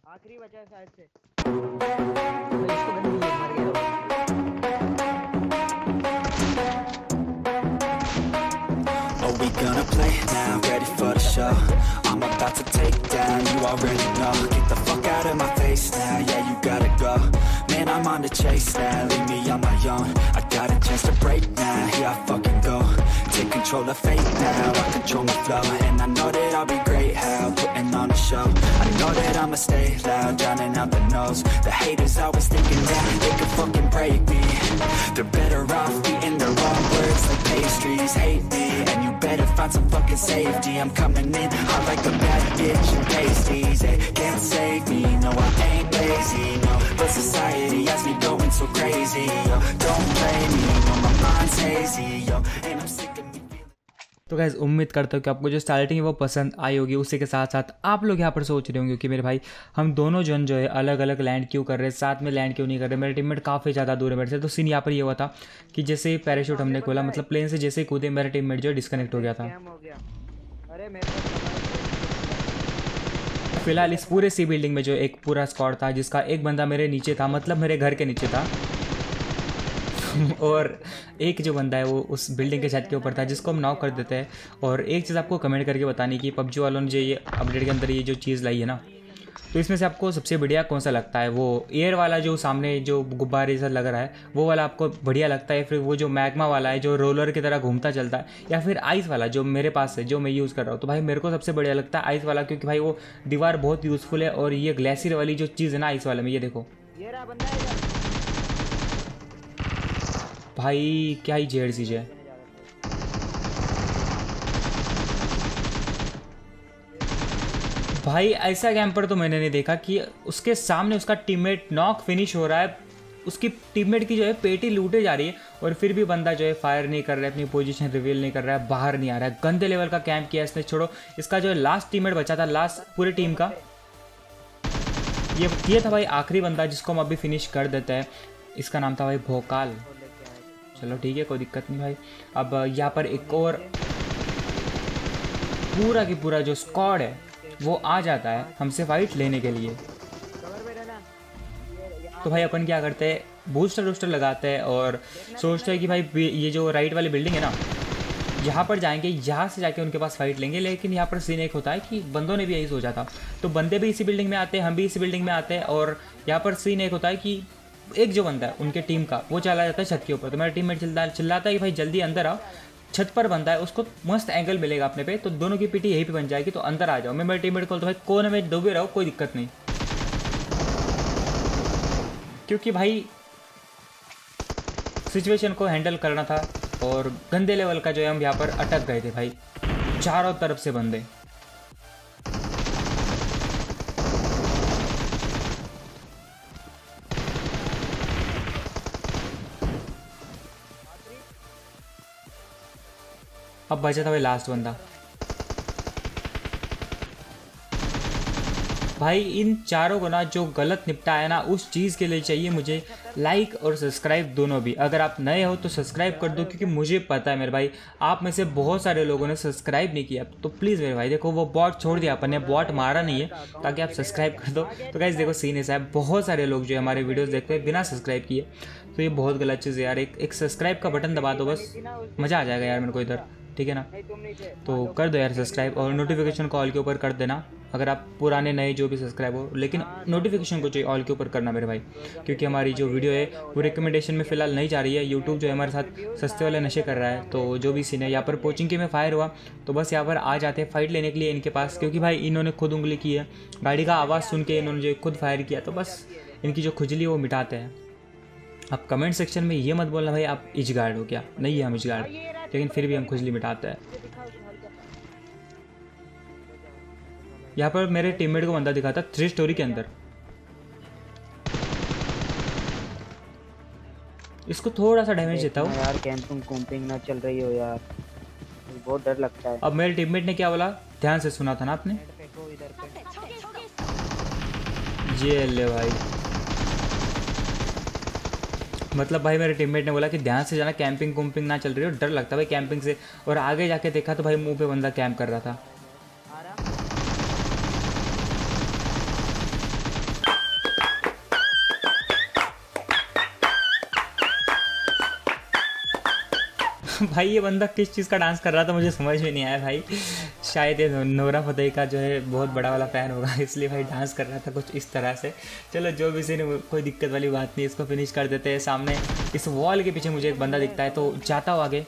आखिरी बचा है शायद से। भाई इसको बंद नहीं है, मर गया। Oh, we gonna play now, ready for the show. I'm about to take down, you already know. Get the fuck out of my face now, yeah, you gotta go. Man, I'm on the chase now, leave me on my own. I got a chance to break now, here I fucking go. Take control of fate now, I control my flow. And I know that I'll be great, how putting on a show. I know that I'ma stay loud, drowning out the noise. The haters always thinking that they could fucking break me. They're better off eating their own words like pastries. Hate me, and you better find some fucking safety. I'm coming in hot like a bad bitch and pasties. They can't save me, no I ain't lazy, no. But society has me going so crazy, yo. Don't blame me, no my mind's hazy, yo. And I'm sick of me. तो guys उम्मीद करता हूँ कि आपको जो starting है वो पसंद आई होगी। उसी के साथ साथ आप लोग यहाँ पर सोच रहे होंगे कि मेरे भाई हम दोनों जन जो है अलग अलग लैंड क्यों कर रहे हैं, साथ में लैंड क्यों नहीं कर रहे, मेरे टीममेट काफ़ी ज़्यादा दूर है मेरे से। तो सीन यहाँ पर ये हुआ था कि जैसे ही पैराशूट हमने खोला, मतलब प्लेन से जैसे ही कूदे, मेरा टीममेट जो है डिस्कनेक्ट हो गया था। अरे मेरे पास फिलहाल इस पूरे सी बिल्डिंग में जो एक पूरा स्क्वाड था, जिसका एक बंदा मेरे नीचे था, मतलब मेरे घर के नीचे था और एक जो बंदा है वो उस बिल्डिंग के छत के ऊपर था, जिसको हम नॉक कर देते हैं। और एक चीज़ आपको कमेंट करके बतानी कि पबजी वालों ने जो ये अपडेट के अंदर ये जो चीज़ लाई है ना, तो इसमें से आपको सबसे बढ़िया कौन सा लगता है? वो एयर वाला जो सामने जो गुब्बारे सा लग रहा है वो वाला आपको बढ़िया लगता है, फिर वो जो मैग्मा वाला है जो रोलर की तरह घूमता चलता है, या फिर आइस वाला जो मेरे पास है, जो मैं यूज़ कर रहा हूँ? तो भाई मेरे को सबसे बढ़िया लगता है आइस वाला, क्योंकि भाई वो दीवार बहुत यूज़फुल है। और ये ग्लेशियर वाली जो चीज़ है ना आइस वाले में, ये देखो ये रहा बंदा है भाई क्या ही जेड चीज़ है। भाई ऐसा कैंपर तो मैंने नहीं देखा कि उसके सामने उसका टीममेट नॉक फिनिश हो रहा है, उसकी टीममेट की जो है पेटी लूटे जा रही है, और फिर भी बंदा जो है फायर नहीं कर रहा है, अपनी पोजीशन रिवील नहीं कर रहा है, बाहर नहीं आ रहा है। गंदे लेवल का कैंप किया इसने। छोड़ो, इसका जो है लास्ट टीममेट बचा था, लास्ट पूरे टीम का, ये था भाई आखिरी बंदा जिसको हम अभी फिनिश कर देते हैं। इसका नाम था भाई भोकाल। चलो ठीक है, कोई दिक्कत नहीं भाई। अब यहाँ पर एक और पूरा की पूरा जो स्क्वाड है वो आ जाता है हमसे फाइट लेने के लिए। तो भाई अपन क्या करते हैं, बूस्टर वूस्टर लगाते हैं और सोचते हैं कि भाई ये जो राइट वाली बिल्डिंग है ना, यहाँ पर जाएंगे, यहाँ से जाके उनके पास फाइट लेंगे। लेकिन यहाँ पर सीन एक होता है कि बंदों ने भी यही सोचा था, तो बंदे भी इसी बिल्डिंग में आते हैं, हम भी इसी बिल्डिंग में आते हैं। और यहाँ पर सीन एक होता है कि एक जो बंदा है उनके टीम का वो चला जाता है छत के ऊपर, तो मेरा टीममेट चिल्लाता है कि भाई जल्दी अंदर आओ, छत पर बंदा है, उसको मस्त एंगल मिलेगा अपने पे, तो दोनों की पीटी यहीं पे बन जाएगी, तो अंदर आ जाओ। मैं मेरे टीममेट को तो भाई कोने में डूबे रहो, कोई दिक्कत नहीं, क्योंकि भाई सिचुएशन को हैंडल करना था। और गंदे लेवल का जो है हम यहाँ पर अटक गए थे भाई, चारों तरफ से बंदे। अब बचा था भाई लास्ट बंदा। भाई इन चारों को ना जो गलत निपटाया ना, उस चीज़ के लिए चाहिए मुझे लाइक और सब्सक्राइब दोनों भी। अगर आप नए हो तो सब्सक्राइब कर दो, क्योंकि मुझे पता है मेरे भाई आप में से बहुत सारे लोगों ने सब्सक्राइब नहीं किया। तो प्लीज़ मेरे भाई देखो, वो बॉट छोड़ दिया अपन ने, बॉट मारा नहीं है, ताकि आप सब्सक्राइब कर दो। तो गाइस देखो सीन ऐसा है, बहुत सारे लोग जो हमारे वीडियोज़ देखते हैं बिना सब्सक्राइब किए, तो ये बहुत गलत चीज़ है यार। एक सब्सक्राइब का बटन दबा दो बस, मज़ा आ जाएगा यार मेरे को इधर, ठीक है ना? तो कर दो यार सब्सक्राइब, और नोटिफिकेशन को ऑल के ऊपर कर देना अगर आप पुराने नए जो भी सब्सक्राइब हो, लेकिन नोटिफिकेशन को चाहिए ऑल के ऊपर करना मेरे भाई, क्योंकि हमारी जो वीडियो है वो रिकमेंडेशन में फ़िलहाल नहीं जा रही है। यूट्यूब जो है हमारे साथ सस्ते वाले नशे कर रहा है। तो जो भी सीन है यहाँ पर कोचिंग के में फायर हुआ, तो बस यहाँ पर आ जाते हैं फाइट लेने के लिए इनके पास, क्योंकि भाई इन्होंने खुद उंगली की है, गाड़ी का आवाज़ सुन के इन्होंने जो खुद फायर किया, तो बस इनकी जो खुजली वो मिटाते हैं। आप कमेंट सेक्शन में ये मत बोलना भाई आप इजगार्ड हो क्या, नहीं है हम इजगार्ड, लेकिन फिर भी हम खुजली मिटाते हैं। यहाँ पर मेरे टीममेट को बंदा दिखा था 3 स्टोरी के अंदर, इसको थोड़ा सा डैमेज देता हूँ यार। कैंपिंग ना चल रही हो यार, बहुत डर लगता है। अब मेरे टीममेट ने क्या बोला, ध्यान से सुना था ना आपने? ये ले भाई, मतलब भाई मेरे टीममेट ने बोला कि ध्यान से जाना, कैंपिंग ना चल रही हो, डर लगता है भाई कैंपिंग से। और आगे जाके देखा तो भाई मुंह पे बंदा कैंप कर रहा था। भाई ये बंदा किस चीज़ का डांस कर रहा था मुझे समझ में नहीं आया भाई। शायद ये नोरा फतेही का जो है बहुत बड़ा वाला फ़ैन होगा, इसलिए भाई डांस कर रहा था कुछ इस तरह से। चलो जो भी सीन, कोई दिक्कत वाली बात नहीं, इसको फिनिश कर देते हैं। सामने इस वॉल के पीछे मुझे एक बंदा दिखता है तो जाता हूँ आगे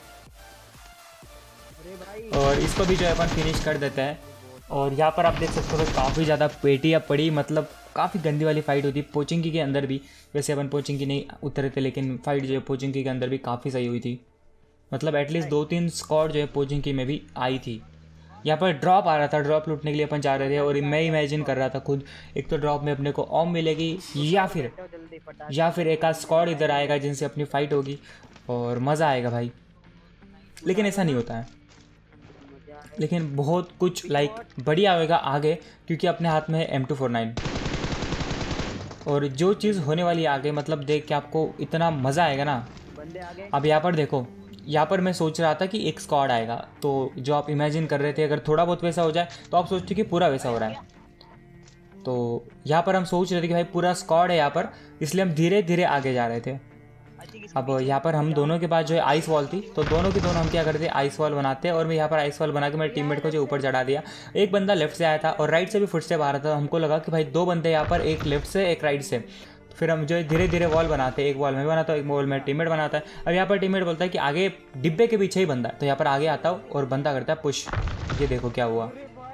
और इसको भी जो है अपन फिनिश कर देते हैं। और यहाँ पर आप देख सकते हो काफ़ी ज़्यादा पेटियाँ पड़ी, मतलब काफ़ी गंदी वाली फाइट होती है पोचिंकी के अंदर भी। वैसे अपन पोचिंकी नहीं उतरे थे, लेकिन फाइट जो है पोचिंकी के अंदर भी काफ़ी सही हुई थी। मतलब एटलीस्ट 2-3 स्क्वाड जो है पोचिंकी में भी आई थी। यहाँ पर ड्रॉप आ रहा था, ड्रॉप लूटने के लिए अपन जा रहे थे और मैं इमेजिन कर रहा था खुद, एक तो ड्रॉप में अपने को ऑम मिलेगी या फिर एक आध स्क्वाड इधर आएगा जिनसे अपनी फ़ाइट होगी और मज़ा आएगा भाई। लेकिन ऐसा नहीं होता है, लेकिन बहुत कुछ लाइक बढ़िया होएगा आगे, क्योंकि अपने हाथ में है M249 और जो चीज़ होने वाली है आगे, मतलब देख के आपको इतना मज़ा आएगा ना। अब यहाँ पर देखो, यहाँ पर मैं सोच रहा था कि एक स्क्वाड आएगा, तो जो आप इमेजिन कर रहे थे अगर थोड़ा बहुत वैसा हो जाए तो आप सोचते कि पूरा वैसा हो रहा है। तो यहाँ पर हम सोच रहे थे कि भाई पूरा स्क्वाड है यहाँ पर, इसलिए हम धीरे धीरे आगे जा रहे थे। अब यहाँ पर हम दोनों के पास जो है आइस वॉल थी, तो दोनों के दोनों हम क्या करते आइस वॉल बनाते हैं। और मैं यहाँ पर आइस वॉल बना के मेरे टीममेट को जो ऊपर चढ़ा दिया। एक बंदा लेफ्ट से आया था और राइट से भी फुटस्टेप आ रहा था, हमको लगा कि भाई 2 बंदे यहाँ पर, एक लेफ्ट से एक राइट से। फिर हम जो है धीरे धीरे वॉल बनाते हैं, एक वॉल में बनाता हूँ, एक वॉल में टीममेट बनाता है। अब यहाँ पर टीममेट बोलता है कि आगे डिब्बे के पीछे ही बंदा है, तो यहाँ पर आगे आता हूँ और बंदा करता है पुश। ये देखो क्या हुआ।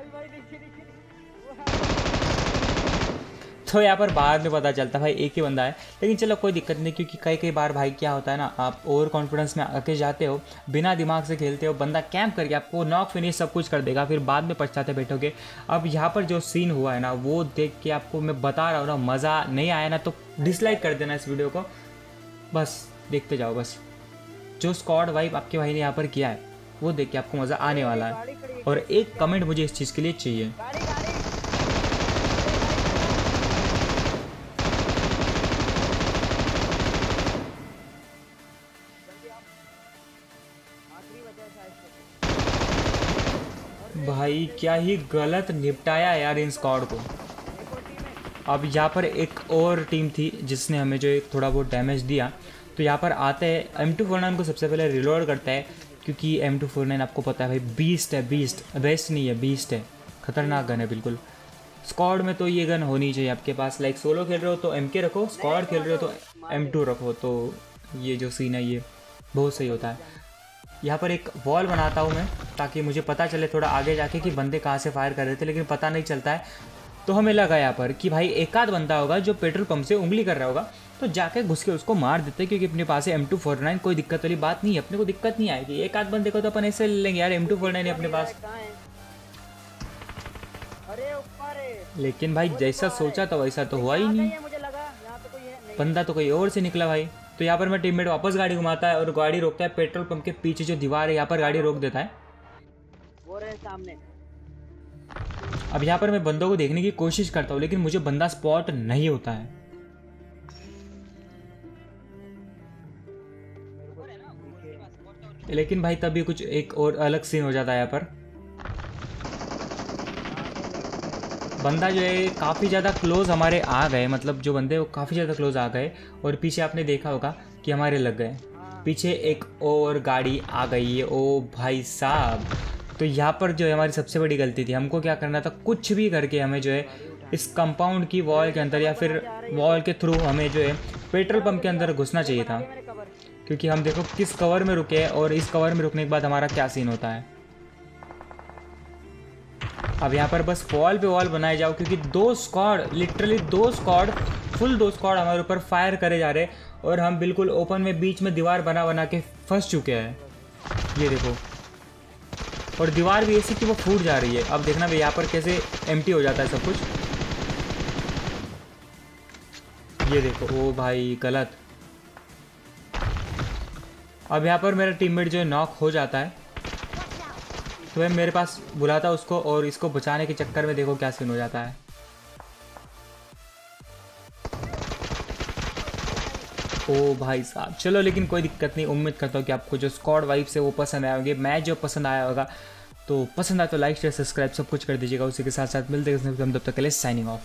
तो यहाँ पर बाद में पता चलता भाई एक ही बंदा है, लेकिन चलो कोई दिक्कत नहीं, क्योंकि कई बार भाई क्या होता है ना, आप ओवर कॉन्फिडेंस में आके जाते हो, बिना दिमाग से खेलते हो, बंदा कैंप करके आपको नॉक फिनिश सब कुछ कर देगा, फिर बाद में पछताते बैठोगे। अब यहाँ पर जो सीन हुआ है ना, वो देख के आपको मैं बता रहा हूँ ना, मज़ा नहीं आया ना तो डिसलाइक कर देना इस वीडियो को, बस देखते जाओ। बस जो स्क्वाड वाइप आपके भाई ने यहाँ पर किया है वो देख के आपको मज़ा आने वाला है। और एक कमेंट मुझे इस चीज़ के लिए चाहिए। भाई क्या ही गलत निपटाया यार इन स्क्वाड को। अब यहाँ पर एक और टीम थी जिसने हमें जो एक थोड़ा बहुत डैमेज दिया, तो यहाँ पर आते हैं M249 को सबसे पहले रिलोड करता है, क्योंकि M249 आपको पता है भाई बीस्ट है, बेस्ट नहीं है, बीस्ट है, खतरनाक गन है बिल्कुल। स्क्वाड में तो ये गन होनी चाहिए आपके पास, लाइक सोलो खेल रहे हो तो MK रखो, स्क्वाड खेल रहे हो तो M2 रखो, तो ये जो सीन है ये बहुत सही होता है। यहाँ पर एक वॉल बनाता हूँ मैं, ताकि मुझे पता चले थोड़ा आगे जाके कि बंदे कहाँ से फायर कर रहे थे, लेकिन पता नहीं चलता है। तो हमें लगा यहाँ पर कि भाई एक आध बंदा होगा जो पेट्रोल पंप से उंगली कर रहा होगा, तो जाके घुस के उसको मार देते, क्योंकि अपने पास है M249, कोई दिक्कत वाली बात नहीं है, अपने को दिक्कत नहीं आएगी। एक आध बंदे को तो अपन ऐसे ले लेंगे यार, M249 है अपने पास। लेकिन भाई जैसा सोचा था वैसा तो हुआ ही नहीं, बंदा तो कोई और से निकला भाई। तो यहाँ पर मैं टीममेट वापस गाड़ी घुमाता है और गाड़ी रोकता है पेट्रोल पंप के पीछे जो दीवार है, यहाँ पर गाड़ी रोक देता है। वो रहे सामने। अब यहाँ पर मैं बंदों को देखने की कोशिश करता हूँ, लेकिन मुझे बंदा स्पॉट नहीं होता है। लेकिन भाई तभी कुछ एक और अलग सीन हो जाता है यहाँ पर। बंदा जो है काफ़ी ज़्यादा क्लोज हमारे आ गए, मतलब जो बंदे वो काफ़ी ज़्यादा क्लोज आ गए, और पीछे आपने देखा होगा कि हमारे लग गए, पीछे एक और गाड़ी आ गई है। ओ भाई साहब, तो यहाँ पर जो है हमारी सबसे बड़ी गलती थी। हमको क्या करना था, कुछ भी करके हमें जो है इस कंपाउंड की वॉल के अंदर या फिर वॉल के थ्रू हमें जो है पेट्रोल पंप के अंदर घुसना चाहिए था, क्योंकि हम देखो किस कवर में रुके हैं और इस कवर में रुकने के बाद हमारा क्या सीन होता है। अब यहाँ पर बस वॉल पे वॉल बनाए जाओ, क्योंकि 2 squad, literally 2 squad, full 2 squad हमारे ऊपर फायर करे जा रहे, और हम बिल्कुल ओपन में बीच में दीवार बना के फंस चुके हैं। ये देखो, और दीवार भी ऐसी कि वो फूट जा रही है। अब देखना भाई यहाँ पर कैसे एम्प्टी हो जाता है सब कुछ। ये देखो, ओ भाई गलत। अब यहाँ पर मेरा टीममेट जो है नॉक हो जाता है, तो मैं मेरे पास बुलाता उसको, और इसको बचाने के चक्कर में देखो क्या सीन हो जाता है। ओ भाई साहब, चलो लेकिन कोई दिक्कत नहीं। उम्मीद करता हूँ कि आपको जो स्क्वाड वाइब से वो पसंद आए होंगे, मैच जो पसंद आया होगा, तो पसंद आया तो लाइक शेयर सब्सक्राइब सब कुछ कर दीजिएगा। उसी के साथ साथ मिलते हैं तब तक के लिए साइनिंग ऑफ।